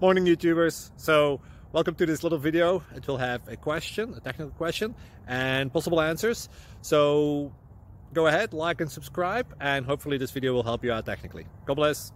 Morning YouTubers. So welcome to this little video. It will have a question, a technical question, and possible answers. So go ahead, like and subscribe, and hopefully this video will help you out technically. God bless.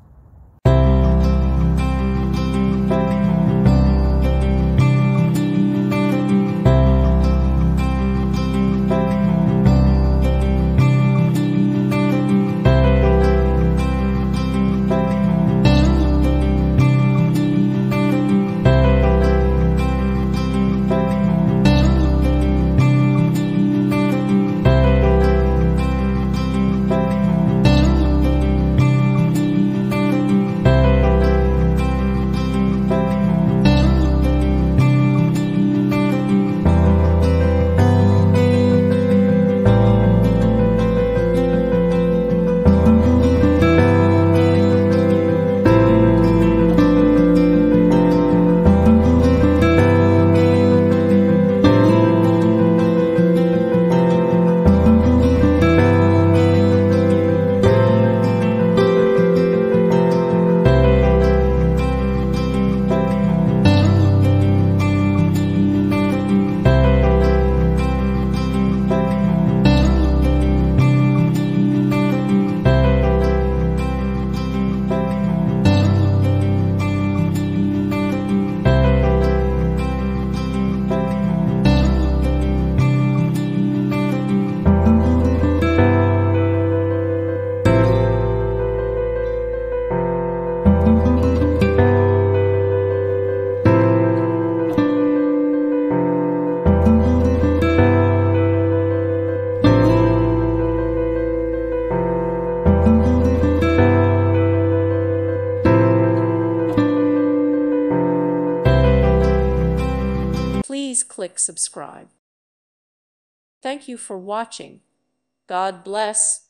Please click subscribe. Thank you for watching. God bless.